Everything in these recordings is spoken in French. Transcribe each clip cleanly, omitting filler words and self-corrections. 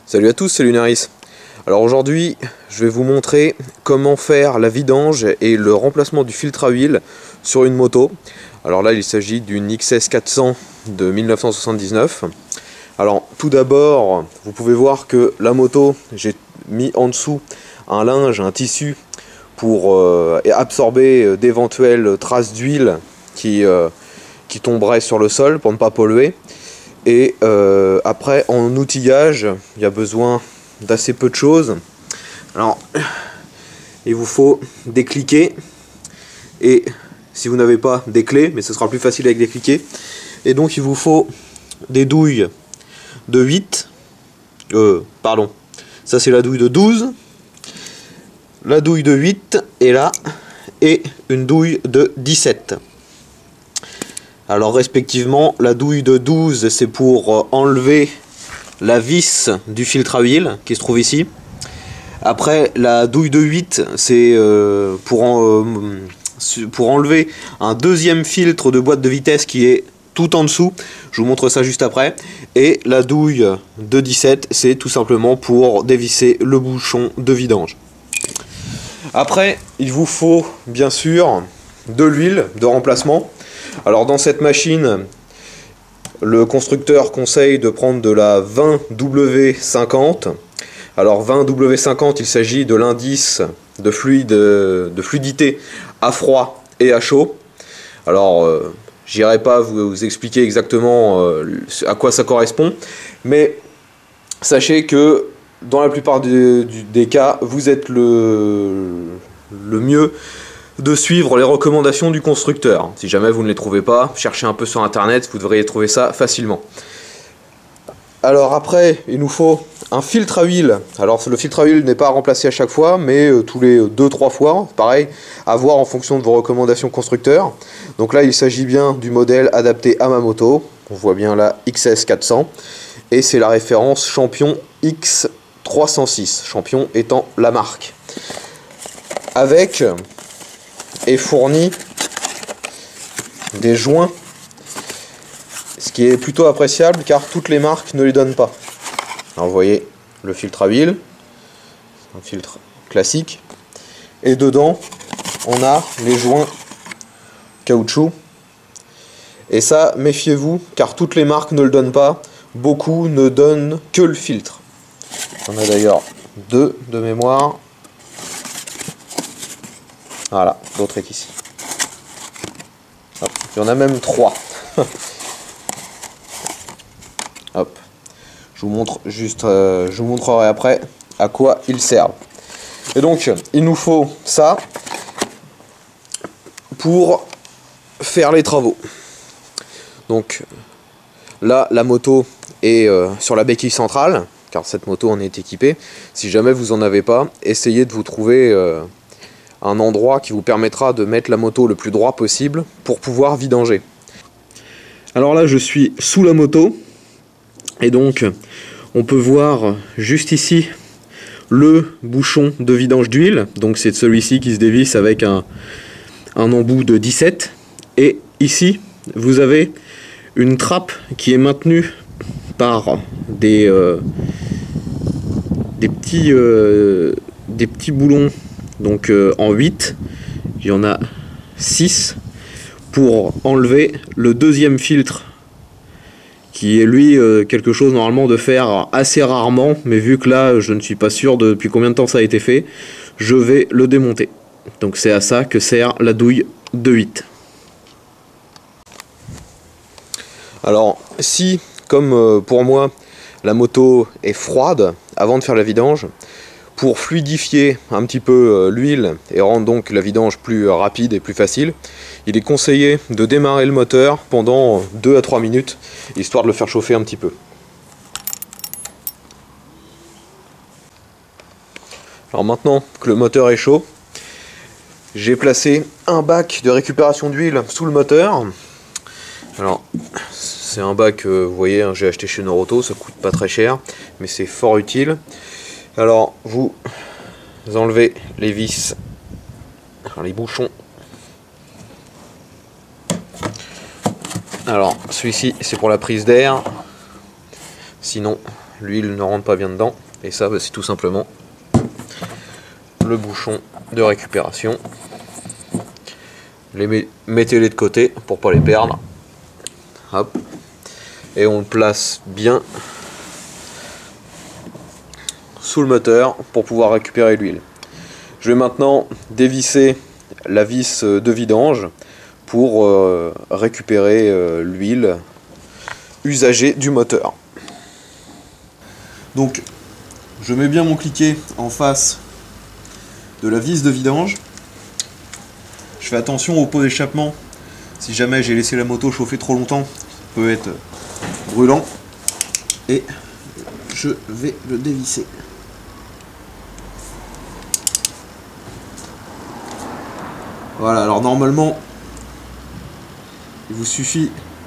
Salut à tous, c'est Lunaris. Alors aujourd'hui, je vais vous montrer comment faire la vidange et le remplacement du filtre à huile sur une moto. Alors là, il s'agit d'une XS 400 de 1979. Alors tout d'abord, vous pouvez voir que la moto, j'ai mis en dessous un linge, un tissu pour absorber d'éventuelles traces d'huile qui tomberaient sur le sol pour ne pas polluer. Et après, en outillage, il y a besoin d'assez peu de choses. Alors, il vous faut des cliquets, et si vous n'avez pas des clés, mais ce sera plus facile avec des cliquets, et donc il vous faut des douilles de 8, pardon, ça c'est la douille de 12, la douille de 8 est là, et une douille de 17. Alors respectivement, la douille de 12 c'est pour enlever la vis du filtre à huile qui se trouve ici. Après la douille de 8 c'est pour enlever un deuxième filtre de boîte de vitesse qui est tout en dessous. Je vous montre ça juste après. Et la douille de 17 c'est tout simplement pour dévisser le bouchon de vidange. Après il vous faut bien sûr de l'huile de remplacement. Alors dans cette machine, le constructeur conseille de prendre de la 20W50. Alors 20W50, il s'agit de l'indice de fluidité à froid et à chaud. Alors j'irai pas vous expliquer exactement à quoi ça correspond, mais sachez que dans la plupart des cas, vous êtes le mieux de suivre les recommandations du constructeur. Si jamais vous ne les trouvez pas, cherchez un peu sur internet, vous devriez trouver ça facilement. Alors après, il nous faut un filtre à huile. Alors le filtre à huile n'est pas à remplacer à chaque fois, mais tous les 2-3 fois, pareil, à voir en fonction de vos recommandations constructeurs. Donc là, il s'agit bien du modèle adapté à ma moto. On voit bien la XS 400. Et c'est la référence Champion X306, Champion étant la marque. Avec est fourni des joints, ce qui est plutôt appréciable car toutes les marques ne les donnent pas. Alors vous voyez le filtre à huile, un filtre classique, et dedans on a les joints caoutchouc, et ça méfiez-vous car toutes les marques ne le donnent pas, beaucoup ne donnent que le filtre. On a d'ailleurs deux de mémoire. Voilà, l'autre est ici. Hop, il y en a même 3. Hop. Je vous montre juste, je vous montrerai après à quoi ils servent. Et donc, il nous faut ça pour faire les travaux. Donc, là, la moto est sur la béquille centrale, car cette moto en est équipée. Si jamais vous en avez pas, essayez de vous trouver un endroit qui vous permettra de mettre la moto le plus droit possible pour pouvoir vidanger. Alors là je suis sous la moto et donc on peut voir juste ici le bouchon de vidange d'huile, donc c'est celui-ci qui se dévisse avec un embout de 17, et ici vous avez une trappe qui est maintenue par des petits boulons. Donc en 8, il y en a 6 pour enlever le deuxième filtre qui est lui quelque chose normalement de faire assez rarement, mais vu que là je ne suis pas sûr depuis combien de temps ça a été fait, je vais le démonter. Donc c'est à ça que sert la douille de 8. Alors si, comme pour moi, la moto est froide avant de faire la vidange, pour fluidifier un petit peu l'huile et rendre donc la vidange plus rapide et plus facile, il est conseillé de démarrer le moteur pendant 2 à 3 minutes, histoire de le faire chauffer un petit peu. Alors maintenant que le moteur est chaud, j'ai placé un bac de récupération d'huile sous le moteur. Alors c'est un bac, vous voyez, j'ai acheté chez Noroto, ça coûte pas très cher, mais c'est fort utile. Alors vous enlevez les vis, les bouchons. Alors celui-ci c'est pour la prise d'air, sinon l'huile ne rentre pas bien dedans. Et ça, bah, c'est tout simplement le bouchon de récupération. Mettez-les de côté pour pas les perdre. Hop. Et on le place bien sous le moteur pour pouvoir récupérer l'huile. Je vais maintenant dévisser la vis de vidange pour récupérer l'huile usagée du moteur. Donc je mets bien mon cliquet en face de la vis de vidange. Je fais attention au pot d'échappement. Si jamais j'ai laissé la moto chauffer trop longtemps, ça peut être brûlant. Et je vais le dévisser. Voilà, alors normalement, il vous suffit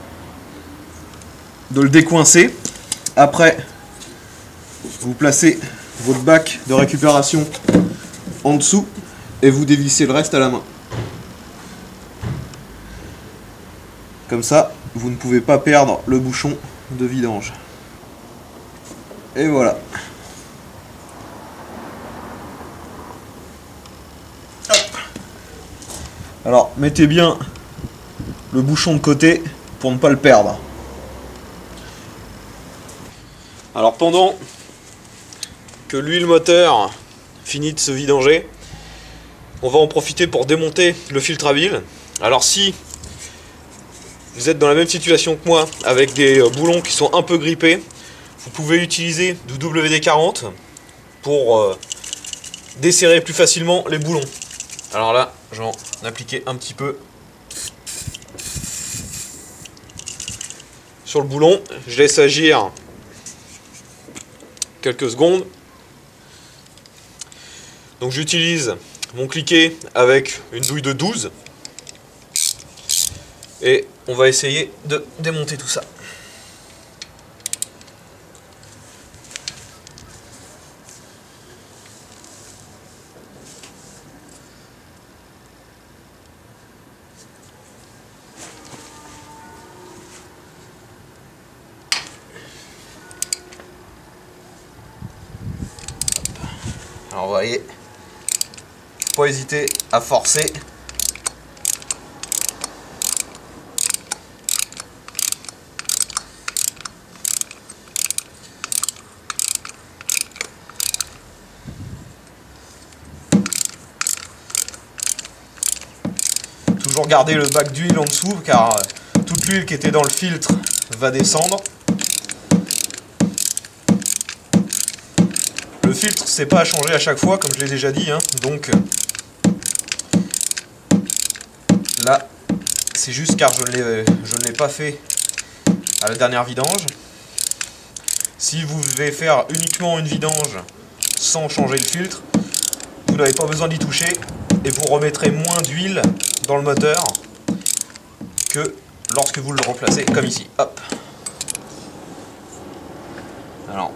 de le décoincer. Après, vous placez votre bac de récupération en dessous et vous dévissez le reste à la main. Comme ça, vous ne pouvez pas perdre le bouchon de vidange. Et voilà. Hop. Alors, mettez bien le bouchon de côté pour ne pas le perdre. Alors, pendant que l'huile moteur finit de se vidanger, on va en profiter pour démonter le filtre à huile. Alors, si vous êtes dans la même situation que moi, avec des boulons qui sont un peu grippés, vous pouvez utiliser du WD-40 pour desserrer plus facilement les boulons. Alors là, je vais en appliquer un petit peu sur le boulon. Je laisse agir quelques secondes. Donc j'utilise mon cliquet avec une douille de 12. Et on va essayer de démonter tout ça. Alors vous voyez, pas hésiter à forcer. Toujours garder le bac d'huile en dessous car toute l'huile qui était dans le filtre va descendre. Le filtre c'est pas à changer à chaque fois comme je l'ai déjà dit, hein. Donc là c'est juste car je ne l'ai pas fait à la dernière vidange. Si vous devez faire uniquement une vidange sans changer le filtre, vous n'avez pas besoin d'y toucher et vous remettrez moins d'huile dans le moteur que lorsque vous le remplacez comme ici. Hop. Alors,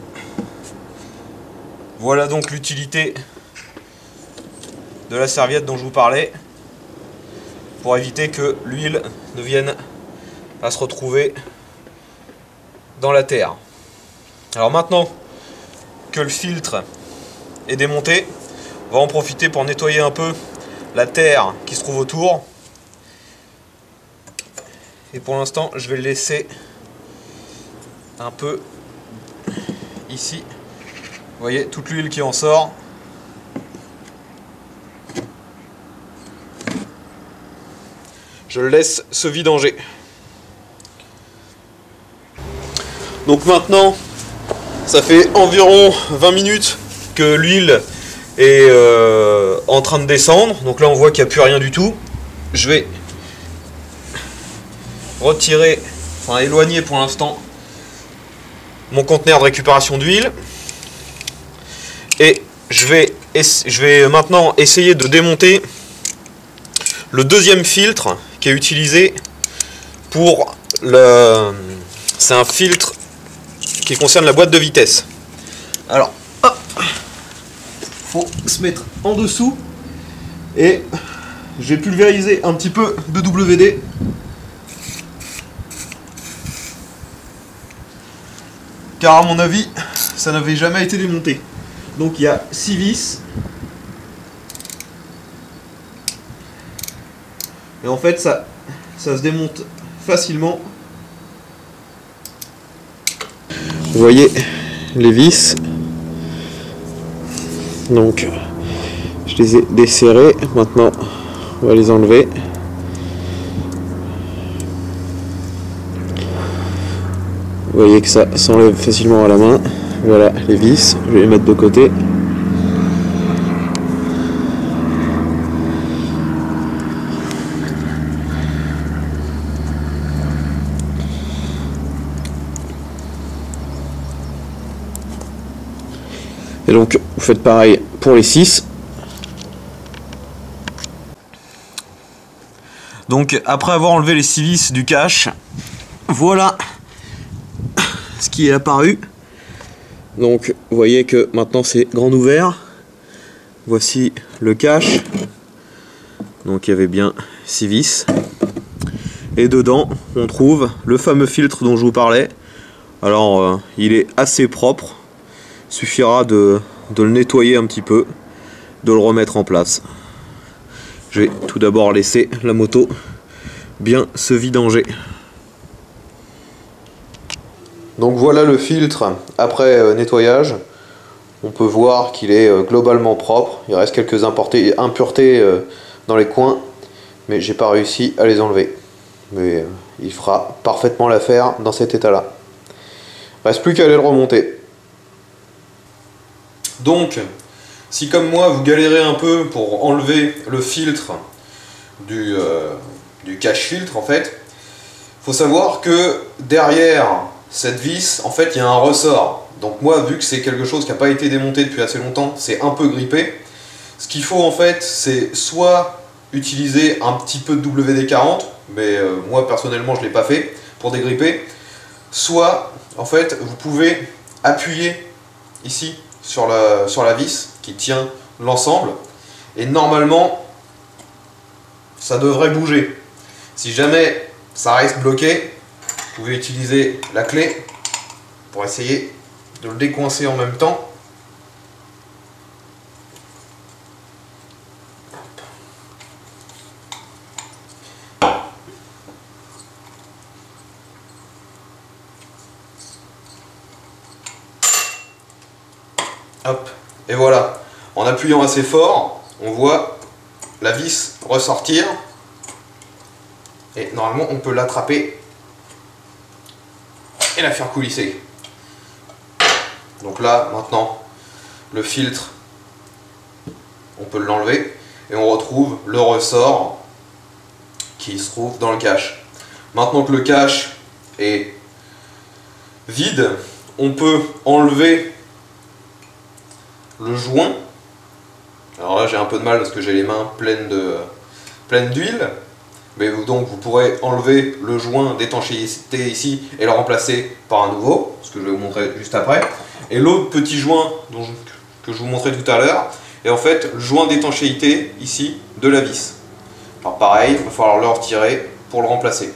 voilà donc l'utilité de la serviette dont je vous parlais pour éviter que l'huile ne vienne à se retrouver dans la terre. Alors maintenant que le filtre est démonté, on va en profiter pour nettoyer un peu la terre qui se trouve autour. Et pour l'instant, je vais le laisser un peu ici. Vous voyez toute l'huile qui en sort. Je le laisse se vidanger. Donc maintenant, ça fait environ 20 minutes que l'huile est en train de descendre. Donc là on voit qu'il n'y a plus rien du tout. Je vais retirer, enfin éloigner pour l'instant mon conteneur de récupération d'huile. Et je vais maintenant essayer de démonter le deuxième filtre qui est utilisé pour le... C'est un filtre qui concerne la boîte de vitesse. Alors, hop, faut se mettre en dessous et j'ai pulvérisé un petit peu de WD. car à mon avis, ça n'avait jamais été démonté. Donc il y a 6 vis. Et en fait, ça se démonte facilement. Vous voyez les vis. Donc, je les ai desserrées. Maintenant, on va les enlever. Vous voyez que ça s'enlève facilement à la main. Voilà les vis. Je vais les mettre de côté. Et donc, vous faites pareil pour les 6. Donc, après avoir enlevé les 6 vis du cache, voilà ce qui est apparu. Donc, vous voyez que maintenant c'est grand ouvert. Voici le cache. Donc, il y avait bien 6 vis. Et dedans, on trouve le fameux filtre dont je vous parlais. Alors, il est assez propre. Il suffira de le nettoyer un petit peu, de le remettre en place. Je vais tout d'abord laisser la moto bien se vidanger. Donc voilà le filtre après nettoyage. On peut voir qu'il est globalement propre. Il reste quelques impuretés dans les coins, mais j'ai pas réussi à les enlever. Mais il fera parfaitement l'affaire dans cet état-là. Reste plus qu'à aller le remonter. Donc, si comme moi vous galérez un peu pour enlever le filtre du cache-filtre, en fait, faut savoir que derrière cette vis, en fait, il y a un ressort. Donc moi, vu que c'est quelque chose qui n'a pas été démonté depuis assez longtemps, c'est un peu grippé. Ce qu'il faut en fait, c'est soit utiliser un petit peu de WD-40, mais moi personnellement je ne l'ai pas fait pour dégripper, soit en fait vous pouvez appuyer ici sur la vis qui tient l'ensemble, et normalement ça devrait bouger. Si jamais ça reste bloqué, vous pouvez utiliser la clé pour essayer de le décoincer en même temps. Hop, et voilà, en appuyant assez fort, on voit la vis ressortir, et normalement on peut l'attraper et la faire coulisser. Donc là, maintenant, le filtre, on peut l'enlever, et on retrouve le ressort qui se trouve dans le cache. Maintenant que le cache est vide, on peut enlever le joint. Alors là j'ai un peu de mal parce que j'ai les mains pleines d'huile, mais donc vous pourrez enlever le joint d'étanchéité ici et le remplacer par un nouveau, ce que je vais vous montrer juste après. Et l'autre petit joint que je vous montrais tout à l'heure est en fait le joint d'étanchéité ici de la vis. Alors pareil, il va falloir le retirer pour le remplacer.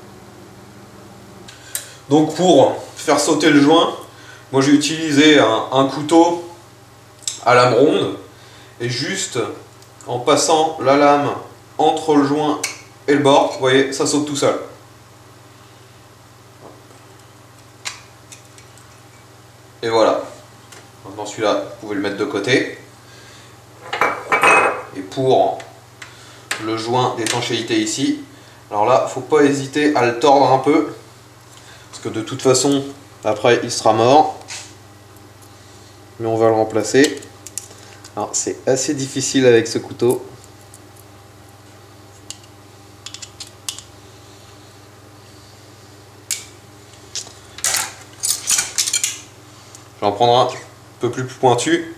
Donc pour faire sauter le joint, moi j'ai utilisé un couteau à lame ronde, et juste en passant la lame entre le joint et le bord, vous voyez, ça saute tout seul. Et voilà. Maintenant celui-là, vous pouvez le mettre de côté. Et pour le joint d'étanchéité ici, alors là, faut pas hésiter à le tordre un peu, parce que de toute façon, après il sera mort. Mais on va le remplacer. Alors c'est assez difficile avec ce couteau. Je vais en prendre un peu plus pointu.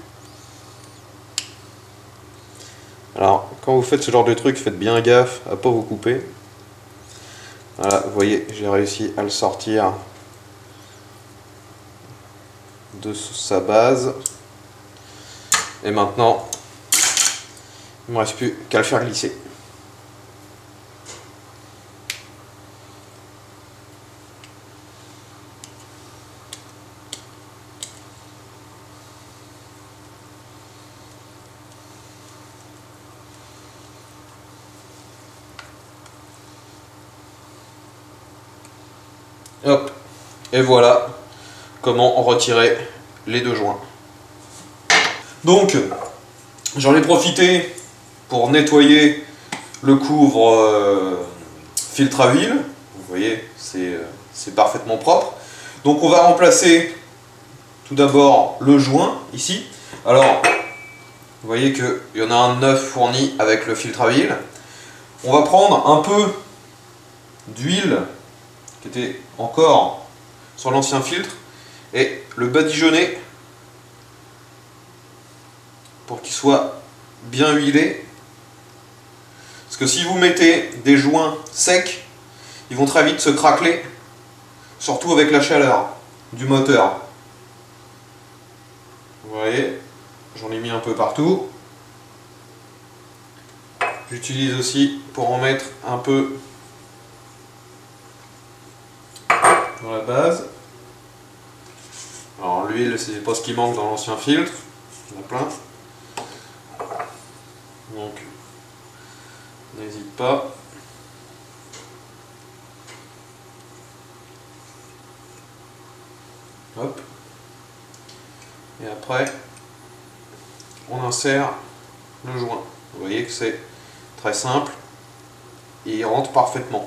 Alors quand vous faites ce genre de truc, faites bien gaffe à ne pas vous couper. Voilà, vous voyez, j'ai réussi à le sortir de sa base. Et maintenant, il ne me reste plus qu'à le faire glisser. Hop, et voilà comment retirer les deux joints. Donc, j'en ai profité pour nettoyer le couvre filtre à huile. Vous voyez, c'est parfaitement propre. Donc on va remplacer tout d'abord le joint ici. Alors, vous voyez qu'il y en a un neuf fourni avec le filtre à huile. On va prendre un peu d'huile qui était encore sur l'ancien filtre et le badigeonner pour qu'il soit bien huilé. Parce que si vous mettez des joints secs, ils vont très vite se craqueler, surtout avec la chaleur du moteur. Vous voyez, j'en ai mis un peu partout. J'utilise aussi pour en mettre un peu dans la base. Alors l'huile, c'est pas ce qui manque dans l'ancien filtre, il y en a plein. Donc n'hésite pas. Hop. Et après, on insère le joint. Vous voyez que c'est très simple et il rentre parfaitement.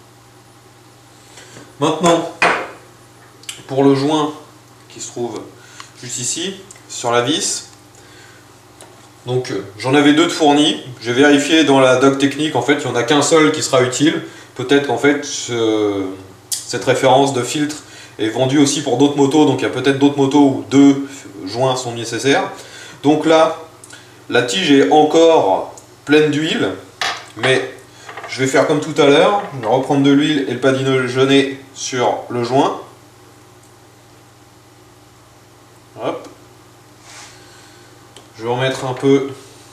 Maintenant, pour le joint qui se trouve juste ici, sur la vis, donc j'en avais deux de fournis. J'ai vérifié dans la doc technique, en fait, il n'y en a qu'un seul qui sera utile. Peut-être qu'en fait, cette référence de filtre est vendue aussi pour d'autres motos, donc il y a peut-être d'autres motos où deux joints sont nécessaires. Donc là, la tige est encore pleine d'huile, mais je vais faire comme tout à l'heure, je vais reprendre de l'huile et le badigeonner sur le joint. Hop. Je vais remettre un peu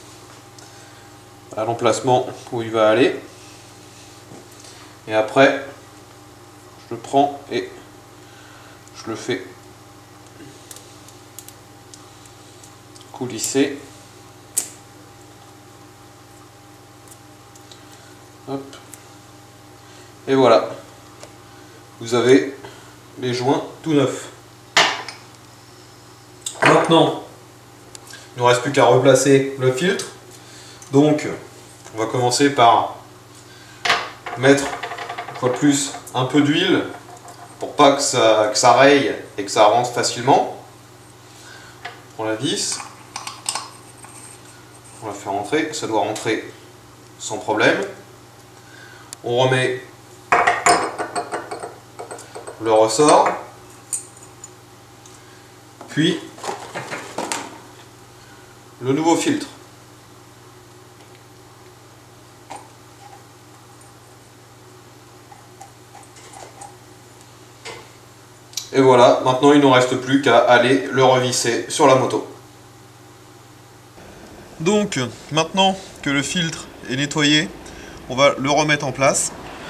à l'emplacement où il va aller. Et après, je le prends et je le fais coulisser. Hop. Et voilà, vous avez les joints tout neufs. Maintenant, il ne reste plus qu'à replacer le filtre. Donc, on va commencer par mettre une fois de plus un peu d'huile pour pas que ça raye et que ça rentre facilement. On prend la vis, on la fait rentrer, ça doit rentrer sans problème. On remet le ressort, puis le nouveau filtre. Et voilà, maintenant il ne nous reste plus qu'à aller le revisser sur la moto. Donc maintenant que le filtre est nettoyé, on va le remettre en place.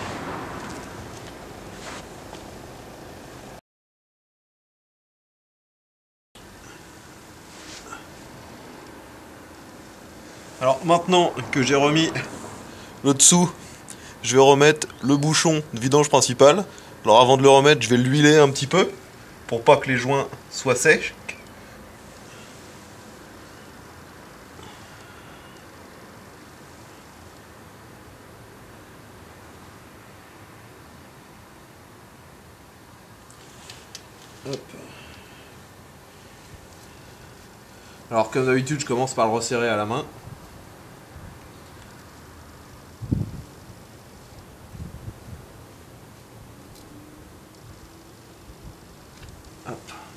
Alors maintenant que j'ai remis le dessous, je vais remettre le bouchon de vidange principal. Alors avant de le remettre, je vais l'huiler un petit peu pour pas que les joints soient secs. Hop. Alors comme d'habitude, je commence par le resserrer à la main. Hop.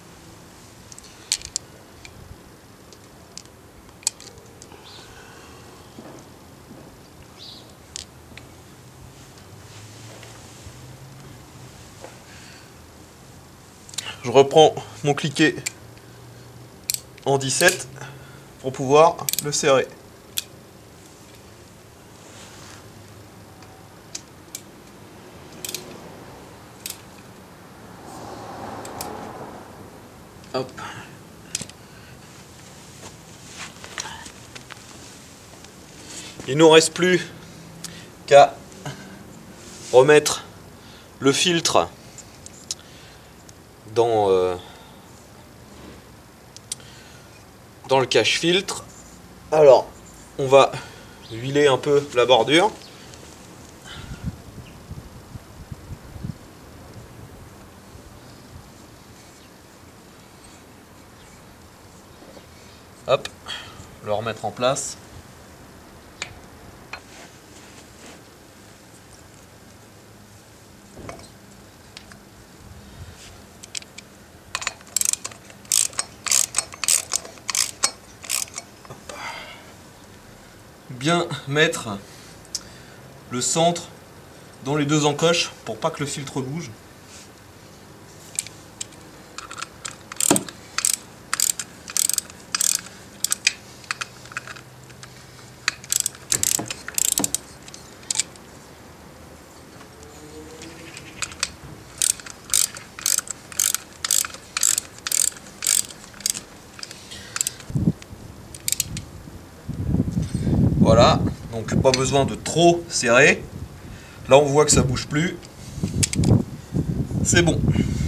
Je reprends mon cliquet en 17 pour pouvoir le serrer. Hop. Il nous reste plus qu'à remettre le filtre dans le cache-filtre. Alors, on va huiler un peu la bordure. Hop, le remettre en place. Bien mettre le centre dans les deux encoches pour pas que le filtre bouge. Voilà, donc pas besoin de trop serrer. Là on voit que ça bouge plus. C'est bon.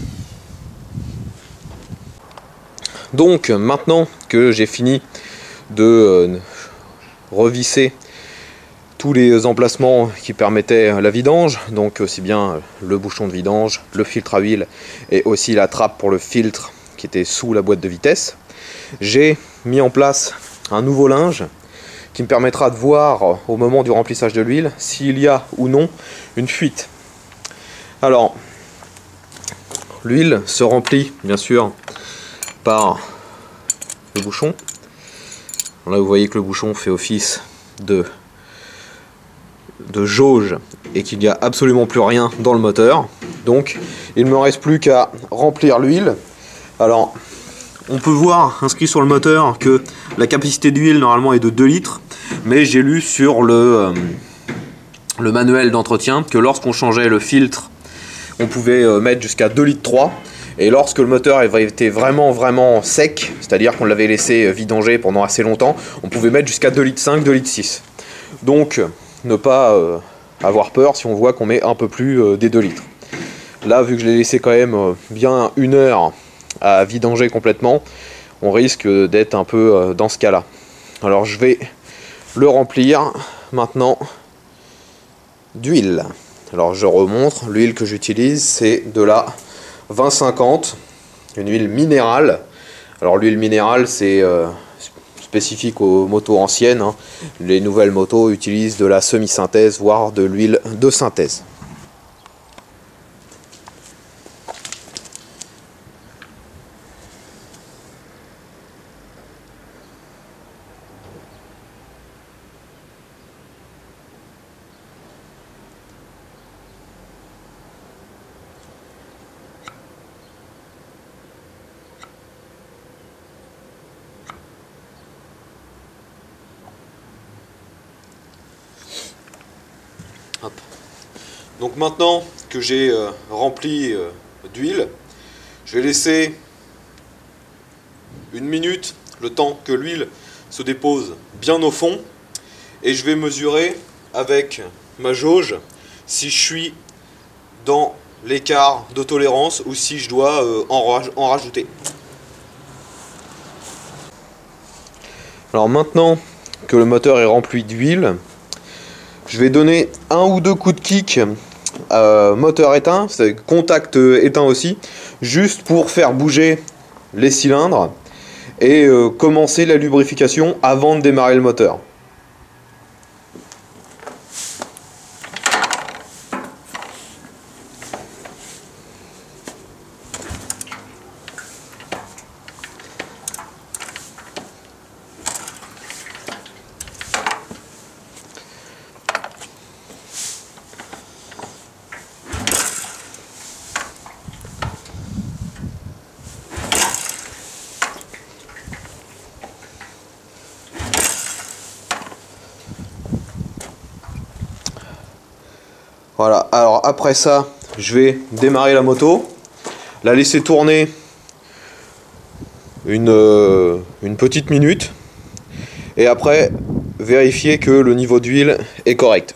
Donc maintenant que j'ai fini de revisser tous les emplacements qui permettaient la vidange, donc aussi bien le bouchon de vidange, le filtre à huile et aussi la trappe pour le filtre qui était sous la boîte de vitesse, j'ai mis en place un nouveau linge qui me permettra de voir au moment du remplissage de l'huile s'il y a ou non une fuite. Alors, l'huile se remplit bien sûr par le bouchon. Là vous voyez que le bouchon fait office de jauge et qu'il n'y a absolument plus rien dans le moteur. Donc il ne me reste plus qu'à remplir l'huile. Alors on peut voir inscrit sur le moteur que la capacité d'huile normalement est de 2 litres, mais j'ai lu sur le manuel d'entretien que lorsqu'on changeait le filtre on pouvait mettre jusqu'à 2 litres 3, et lorsque le moteur était vraiment sec, c'est-à-dire qu'on l'avait laissé vidanger pendant assez longtemps, on pouvait mettre jusqu'à 2 litres 5, 2 litres 6. Donc ne pas avoir peur si on voit qu'on met un peu plus des 2 litres. Là, vu que je l'ai laissé quand même bien 1 heure à vidanger complètement, on risque d'être un peu dans ce cas-là. Alors je vais le remplir maintenant d'huile. Alors je remontre, l'huile que j'utilise c'est de la 20-50, une huile minérale. Alors l'huile minérale c'est spécifique aux motos anciennes, hein. Les nouvelles motos utilisent de la semi-synthèse, voire de l'huile de synthèse. Hop. Donc maintenant que j'ai rempli d'huile, je vais laisser 1 minute, le temps que l'huile se dépose bien au fond, et je vais mesurer avec ma jauge si je suis dans l'écart de tolérance ou si je dois en rajouter. Alors maintenant que le moteur est rempli d'huile, je vais donner 1 ou 2 coups de kick moteur éteint, c'est contact éteint aussi, juste pour faire bouger les cylindres et commencer la lubrification avant de démarrer le moteur. Voilà, alors après ça, je vais démarrer la moto, la laisser tourner une petite minute, et après vérifier que le niveau d'huile est correct.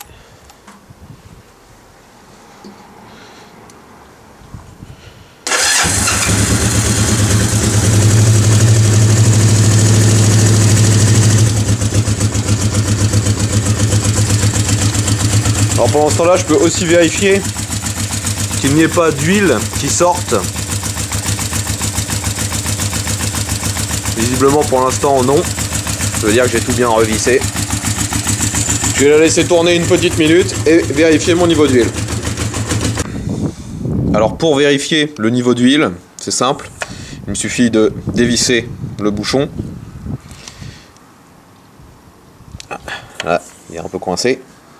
pendant ce temps-là, je peux aussi vérifier qu'il n'y ait pas d'huile qui sorte. Visiblement pour l'instant non. Ça veut dire que j'ai tout bien revissé. Je vais la laisser tourner une petite minute et vérifier mon niveau d'huile. Alors pour vérifier le niveau d'huile, c'est simple. Il me suffit de dévisser le bouchon. Là, il est un peu coincé.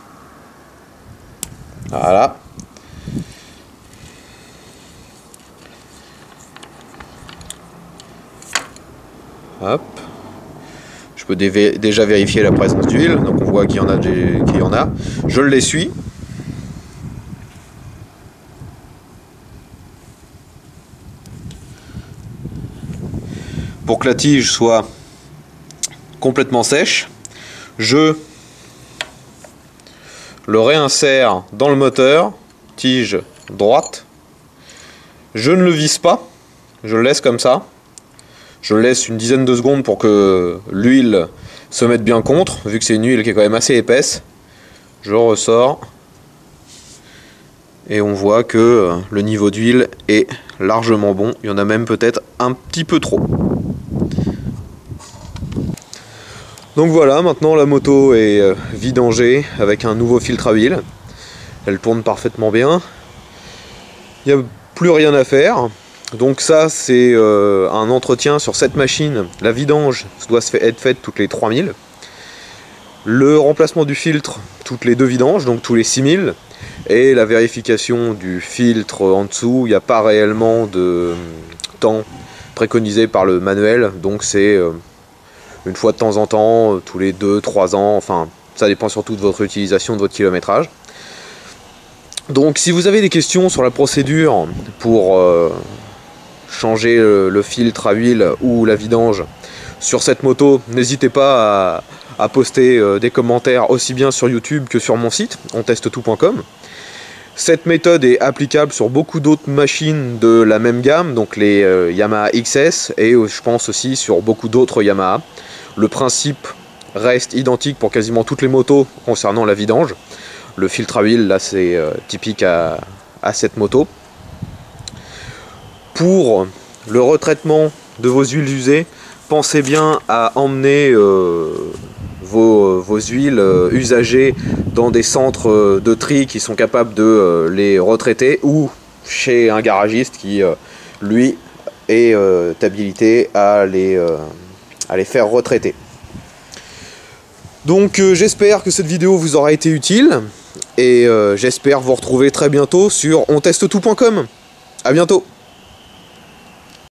Voilà. Hop. Je peux déjà vérifier la présence d'huile, donc on voit qu'il y en a. Je l'essuie. Pour que la tige soit complètement sèche, je le réinsère dans le moteur, tige droite. Je ne le visse pas, je le laisse comme ça. Je le laisse une dizaine de secondes pour que l'huile se mette bien contre, vu que c'est une huile qui est quand même assez épaisse. Je ressors et on voit que le niveau d'huile est largement bon. Il y en a même peut-être un petit peu trop. Donc voilà, maintenant la moto est vidangée avec un nouveau filtre à huile. Elle tourne parfaitement bien. Il n'y a plus rien à faire. Donc ça c'est un entretien sur cette machine. La vidange doit être faite toutes les 3000. Le remplacement du filtre toutes les 2 vidanges, donc tous les 6000. Et la vérification du filtre en dessous, il n'y a pas réellement de temps préconisé par le manuel. Donc c'est une fois de temps en temps, tous les 2-3 ans, enfin ça dépend surtout de votre utilisation, de votre kilométrage. Donc si vous avez des questions sur la procédure pour changer le filtre à huile ou la vidange sur cette moto, n'hésitez pas à poster des commentaires aussi bien sur YouTube que sur mon site, ontestetout.com. Cette méthode est applicable sur beaucoup d'autres machines de la même gamme, donc les Yamaha XS, et je pense aussi sur beaucoup d'autres Yamaha. Le principe reste identique pour quasiment toutes les motos concernant la vidange. Le filtre à huile, là, c'est typique à cette moto. Pour le retraitement de vos huiles usées, pensez bien à emmener vos huiles usagées dans des centres de tri qui sont capables de les retraiter, ou chez un garagiste qui, lui, est habilité à les faire retraiter. Donc j'espère que cette vidéo vous aura été utile et j'espère vous retrouver très bientôt sur ontestetout.com. À bientôt.